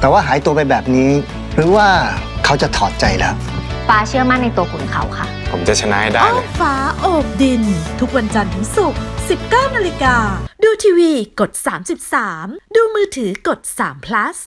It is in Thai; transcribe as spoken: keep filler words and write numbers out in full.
แต่ว่าหายตัวไปแบบนี้หรือว่าเขาจะถอดใจแล้วฟ้าเชื่อมั่นในตัวขุนเขาค่ะผมจะชนะให้ได้เลยฟ้าโอบดินทุกวันจันทร์ถึงศุกร์ สิบเก้านาฬิกา ดูทีวีกดสามสิบสามดูมือถือกดสาม plus